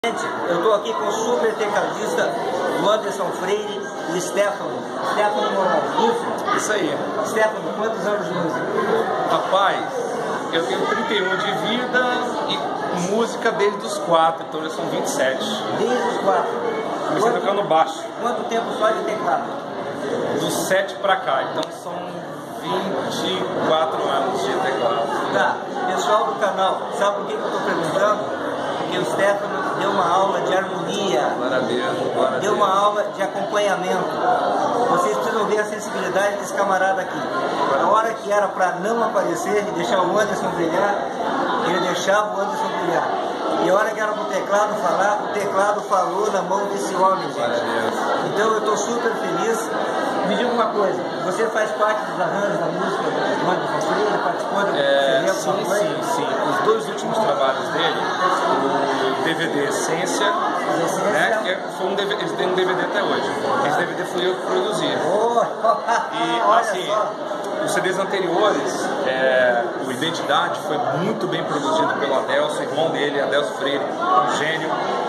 Gente, eu estou aqui com o super tecladista, o Anderson Freire e o Stefano Moraes. Isso aí. Stefano, quantos anos de música? Rapaz, eu tenho 31 de vida e música desde os 4, então já são 27. Desde os 4. Comecei tocando baixo. Quanto tempo só de teclado? Dos 7 pra cá, então são 24 anos de teclado. Tá, pessoal do canal, sabe por que eu estou perguntando? Porque o Stefano deu uma aula de harmonia, Glória a Deus, glória a deu Deus. uma aula de acompanhamento. Vocês precisam ver a sensibilidade desse camarada aqui. A hora que era para não aparecer e deixar o Anderson brilhar, ele deixava o Anderson brilhar. E a hora que era para o teclado falar, o teclado falou na mão desse homem, gente. Então eu estou super feliz. Me diga uma coisa, você faz parte dos arranjos da música do Anderson Freire? Participou do Sim. Os dois últimos trabalhos dele, o DVD Essência, né, que foi um DVD, eles têm um DVD até hoje. Esse DVD fui eu que produzi. E assim, os CDs anteriores, o Identidade foi muito bem produzido pelo Adelso, irmão dele, Adelso Freire, um gênio.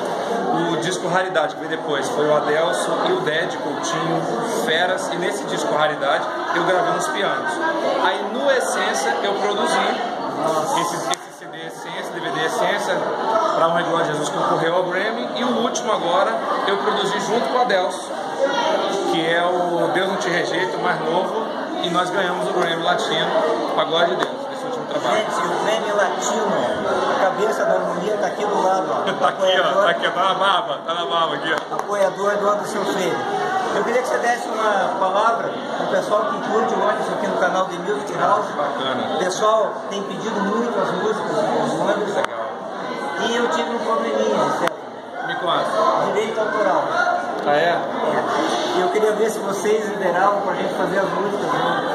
O disco Raridade, que veio depois, foi o Adelso e o Ded Coutinho, feras, e nesse disco Raridade eu gravei uns pianos. Aí no Essência eu produzi esse CD Essência, DVD Essência, para honra e glória de Jesus, concorreu ao Grammy, e o último agora eu produzi junto com o Adelso, que é o Deus Não Te Rejeita, o mais novo, e nós ganhamos o Grammy Latino, para a glória de Deus, nesse último trabalho. Gente, o Grammy Latino, a cabeça da harmonia está aqui do lado, ó. Tá aqui, ó, tá aqui, tá na barba aqui, ó. Apoiador do Anderson Freire. Eu queria que você desse uma palavra para o pessoal que curte o Anderson aqui no canal The Music House. Bacana. O pessoal tem pedido muito as músicas do Anderson. Legal. E eu tive um probleminha, certo? Me conta. Direito autoral. Ah, é? E eu queria ver se vocês liberavam para a gente fazer as músicas. Né?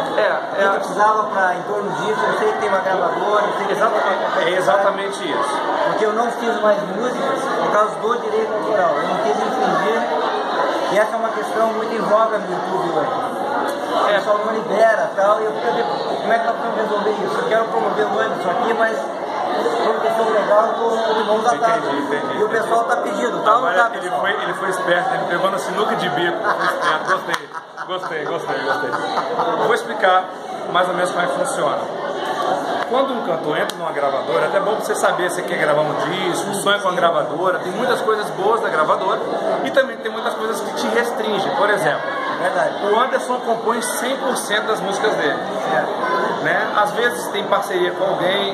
Eu precisava para em torno disso, eu sei que tem uma gravadora, eu sei que É exatamente isso. porque eu não fiz mais músicas por causa do direito autoral, eu não quis infringir, e essa é uma questão muito em voga no YouTube hoje. O pessoal não libera e tal, e eu queria ver como é que nós vamos resolver isso. Eu quero promover o Anderson aqui, mas por uma questão legal, eu estou de mãos atadas. E o pessoal está pedindo, tá ou não tá? Ele foi esperto, ele pegou na sinuca de bico, foi esperto, gostei. Vou explicar mais ou menos como é que funciona. Quando um cantor entra numa gravadora, é até bom você saber se quer gravar um disco, sonha com a gravadora, tem muitas coisas boas da gravadora e também tem muitas coisas que te restringem. Por exemplo, o Anderson compõe 100% das músicas dele. Né? Às vezes tem parceria com alguém,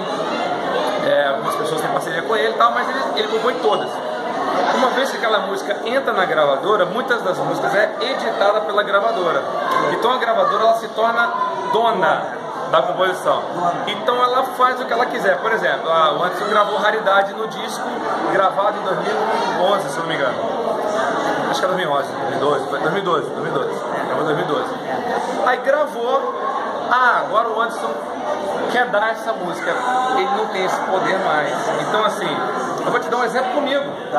algumas pessoas têm parceria com ele e tal, mas ele compõe todas. Uma vez que aquela música entra na gravadora, muitas das músicas é editada pela gravadora. Então a gravadora ela se torna dona da composição. Então ela faz o que ela quiser. Por exemplo, o Anderson gravou Raridade no disco, gravado em 2011, se não me engano. Acho que é 2011, 2012. Gravou em 2012. Aí gravou. Agora o Anderson quer dar essa música. Ele não tem esse poder mais. Então assim, eu vou te dar um exemplo comigo.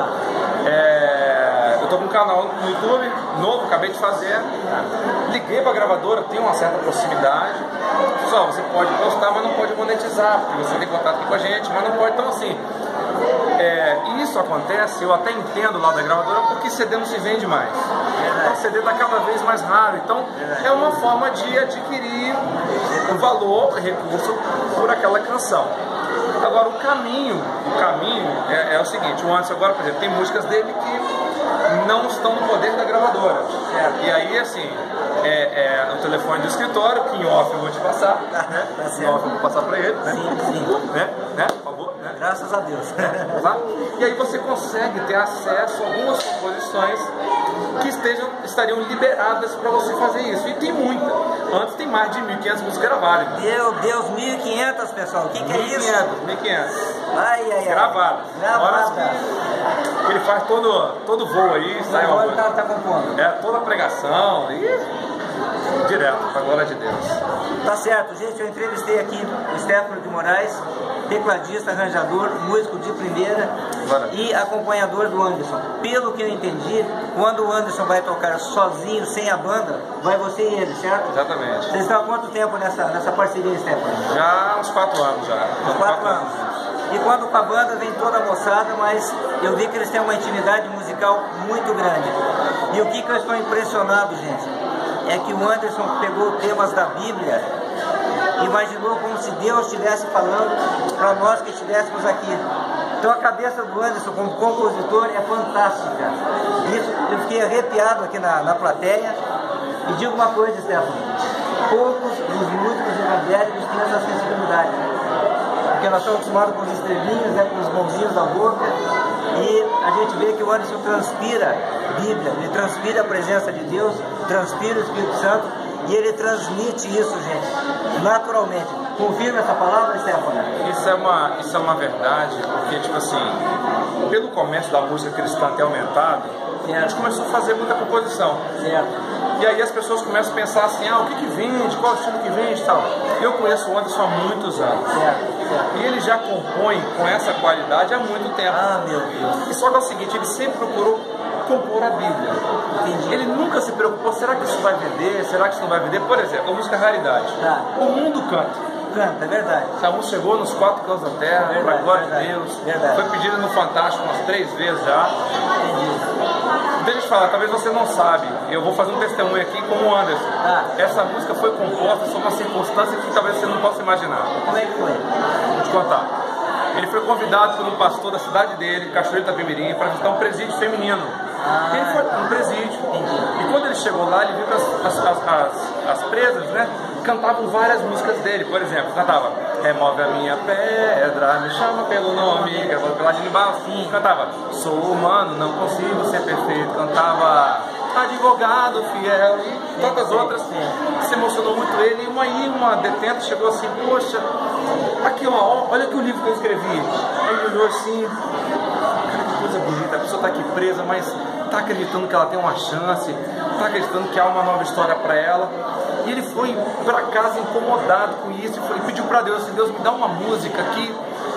Eu tô com um canal no YouTube novo, acabei de fazer. Liguei pra gravadora, tem uma certa proximidade. Pessoal, você pode postar, mas não pode monetizar, porque você tem contato aqui com a gente, mas não pode. Então assim, isso acontece, eu até entendo lá da gravadora, porque CD não se vende mais. Então o CD está cada vez mais raro. Então é uma forma de adquirir um valor, recurso por aquela canção. Agora o caminho é o seguinte, o Anderson agora, por exemplo, tem músicas dele que não estão no poder da gravadora. E aí assim, o telefone do escritório, que em off eu vou te passar, né? Em off eu vou passar para ele, né? Sim. Né? Por favor, né? Graças a Deus. Tá? E aí você consegue ter acesso a algumas composições que estariam liberadas para você fazer isso. E tem muita. Antes tem mais de 1.500 músicas gravadas. Meu Deus, 1.500, pessoal. O que é isso? 1.500. Ai. Gravadas. Ele faz todo voo aí, sai uma coisa. Tá compondo. Toda a pregação e direto, para a glória de Deus. Tá certo, gente. Eu entrevistei aqui o Stefano de Moraes, tecladista, arranjador, músico de primeira e acompanhador do Anderson. Pelo que eu entendi, quando o Anderson vai tocar sozinho, sem a banda, vai você e ele, certo? Exatamente. Vocês estão há quanto tempo nessa parceria, Stefano? Já há uns 4 anos já. 4 anos. E quando com a banda vem toda a moçada, mas eu vi que eles têm uma intimidade musical muito grande. E o que eu estou impressionado, gente, é que o Anderson pegou temas da Bíblia, imaginou como se Deus estivesse falando para nós que estivéssemos aqui. Então a cabeça do Anderson como compositor é fantástica. Isso, eu fiquei arrepiado aqui na plateia. E digo uma coisa, Stefano, poucos dos músicos evangélicos têm essa sensibilidade. Porque nós estamos acostumados com os estrelinhos, né, com os mãozinhos da boca, e a gente vê que o Anderson transpira Bíblia, ele transpira a presença de Deus, transpira o Espírito Santo, e ele transmite isso, gente, naturalmente. Confirma essa palavra, Stefano? Isso é uma verdade, porque, tipo assim, pelo comércio da música cristã ter aumentado, a gente começou a fazer muita composição. Certo. E aí as pessoas começam a pensar assim, o que vende, qual o estilo que vende e tal. Eu conheço o Anderson há muitos anos. Certo. E ele já compõe com essa qualidade há muito tempo. Ah, meu Deus. E só que é o seguinte, ele sempre procurou compor a Bíblia. Entendi. Ele nunca se preocupou, será que isso vai vender? Será que isso não vai vender? Por exemplo, a música Raridade. Tá. O mundo canta. Canta, é verdade. Essa música chegou nos 4 cantos da terra, para a glória de Deus. Verdade. Foi pedida no Fantástico umas 3 vezes já. Deixa eu te falar, talvez você não sabe. Eu vou fazer um testemunho aqui como o Anderson. Essa música foi composta sob uma circunstância que talvez você não possa imaginar. Como é que foi? Vou te contar. Ele foi convidado por um pastor da cidade dele, Cachoeiro de Itapemirim, para visitar um presídio feminino. Ele foi no presídio. E quando ele chegou lá, ele viu que as presas, né, cantavam várias músicas dele. Por exemplo, cantava Remove a minha pedra, me chama pelo nome, gravando pela língua, assim, cantava Sou humano, não consigo ser perfeito, cantava Advogado fiel e tantas outras. Se emocionou muito ele. E uma detenta chegou assim, poxa, aqui ó, olha aqui o livro que eu escrevi. Aí ele olhou assim, cara, que coisa bonita, a pessoa está aqui presa, mas está acreditando que ela tem uma chance, está acreditando que há uma nova história para ela. E ele foi para casa incomodado com isso e pediu para Deus assim, Deus, me dá uma música que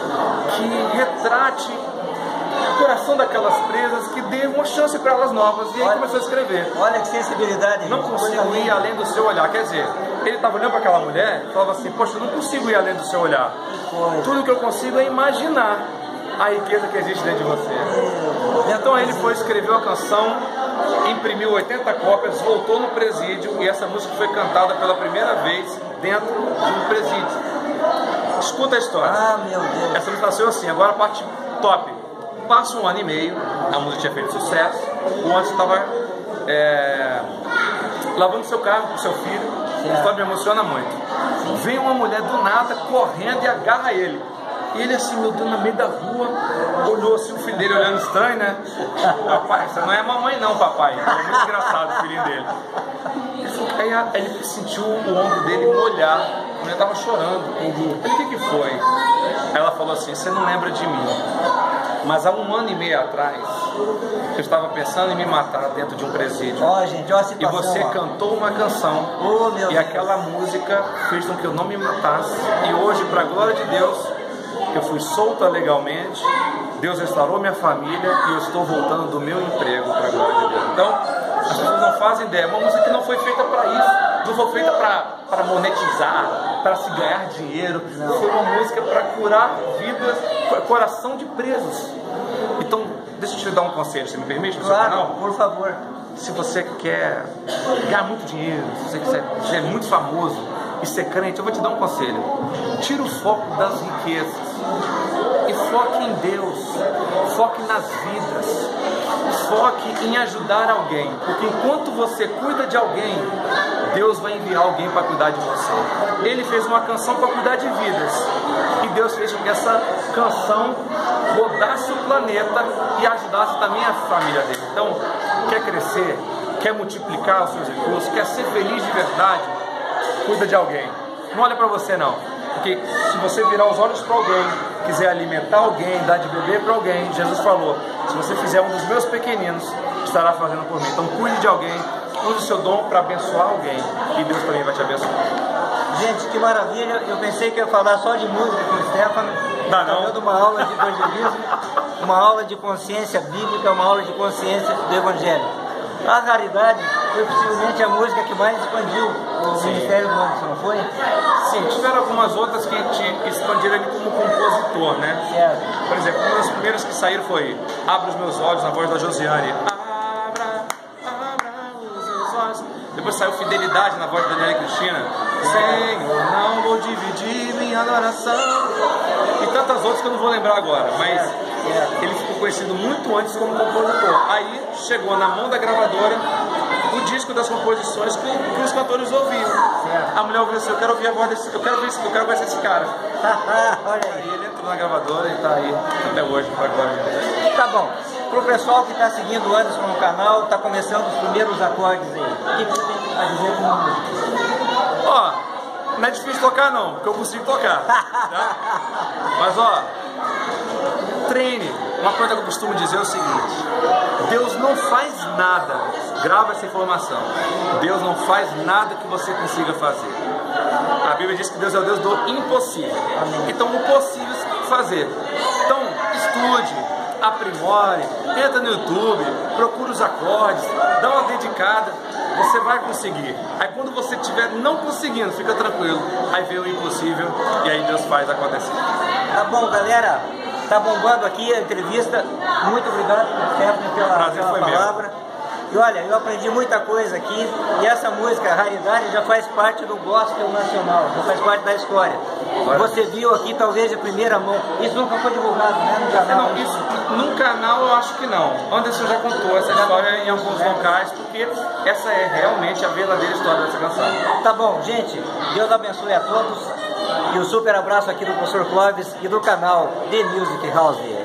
retrate o coração daquelas presas, que dê uma chance para elas novas. E aí começou a escrever. Olha que sensibilidade. Não consigo ir além do seu olhar. Quer dizer, ele estava olhando para aquela mulher e falava assim, poxa, eu não consigo ir além do seu olhar. Tudo que eu consigo é imaginar a riqueza que existe dentro de você. Então ele foi, escreveu a canção, imprimiu 80 cópias, voltou no presídio e essa música foi cantada pela primeira vez dentro de um presídio. Escuta a história. Ah, meu Deus. Essa música nasceu assim, agora a parte top. Passa 1 ano e meio, a música tinha feito sucesso, o Anderson estava lavando seu carro com seu filho, a história me emociona muito. Vem uma mulher do nada correndo e agarra ele. E ele assim, meu Deus, no meio da rua, olhou assim, o filho dele olhando estranho, né? Papai, você não é mamãe não, papai. É muito engraçado o filhinho dele. Aí ele sentiu o ombro dele molhar, a mulher estava chorando. Ele, o que foi? Ela falou assim, você não lembra de mim, mas há 1 ano e meio atrás, eu estava pensando em me matar dentro de um presídio. Gente, olha a situação, e você cantou uma canção, meu e aquela música fez com que eu não me matasse. E hoje, para a glória de Deus, eu fui solta legalmente, Deus restaurou minha família e eu estou voltando do meu emprego para a glória de Deus. Então, as pessoas não fazem ideia, uma música que não foi feita para isso, não foi feita para monetizar, para se ganhar dinheiro, foi uma música para curar vidas, coração de presos. Então, deixa eu te dar um conselho, você me permite? Claro, por favor. Se você quer ganhar muito dinheiro, se você quiser ser muito famoso e ser crente, eu vou te dar um conselho. Tira o foco das riquezas e foque em Deus, foque nas vidas, foque em ajudar alguém, porque enquanto você cuida de alguém, Deus vai enviar alguém para cuidar de você. Ele fez uma canção para cuidar de vidas e Deus fez com que essa canção rodasse o planeta e ajudasse também a família dele. Então, quer crescer, quer multiplicar os seus recursos, quer ser feliz de verdade, cuida de alguém. Não olha para você não, porque se você virar os olhos para alguém, quiser alimentar alguém, dar de beber para alguém, Jesus falou, se você fizer um dos meus pequeninos, estará fazendo por mim. Então cuide de alguém, use o seu dom para abençoar alguém e Deus também vai te abençoar. Gente, que maravilha, eu pensei que ia falar só de música com o Stefano, dando uma aula de evangelismo, uma aula de consciência bíblica, uma aula de consciência do evangelho. A Raridade foi possivelmente a música que mais expandiu o Ministério do Anderson, não foi? Sim, tiveram algumas outras que expandiram ele como compositor, né? Certo. Por exemplo, uma das primeiras que saíram foi Abra os Meus Olhos, na voz da Josiane. Abra os meus olhos. Depois saiu Fidelidade, na voz da Daniela e Cristina. Senhor, não vou dividir minha adoração. E tantas outras que eu não vou lembrar agora, mas ele ficou conhecido muito antes como compositor. Aí chegou na mão da gravadora o disco das composições que os cantores ouviam. A mulher ouviu assim, eu quero ouvir a voz desse, eu quero conhecer esse cara. Olha Aí ele entrou na gravadora e tá aí até hoje, agora. Tá bom. Pro pessoal que está seguindo o Anderson no canal, tá começando os primeiros acordes aí. O que você tem a dizer com a música? Ó, não é difícil tocar não, porque eu consigo tocar. Tá? Mas ó, treine. Uma coisa que eu costumo dizer é o seguinte: Deus não faz nada, grava essa informação, Deus não faz nada que você consiga fazer. A Bíblia diz que Deus é o Deus do impossível. Então o possível você tem que fazer. Então estude, aprimore, entra no YouTube, procura os acordes, dá uma dedicada, você vai conseguir. Aí quando você estiver não conseguindo, fica tranquilo, aí vem o impossível e aí Deus faz acontecer. Tá bom, galera, tá bombando aqui a entrevista. Muito obrigado, Stephanie, pela palavra. E olha, eu aprendi muita coisa aqui, e essa música, Raridade, já faz parte do gospel nacional, já faz parte da história. Você viu aqui, talvez, de primeira mão. Isso nunca foi divulgado, né, no canal? Não, isso, num canal eu acho que não. Anderson já contou essa história em alguns locais, porque essa é realmente a verdadeira história dessa canção. Tá bom, gente, Deus abençoe a todos, e um super abraço aqui do professor Clóvis e do canal The Music House.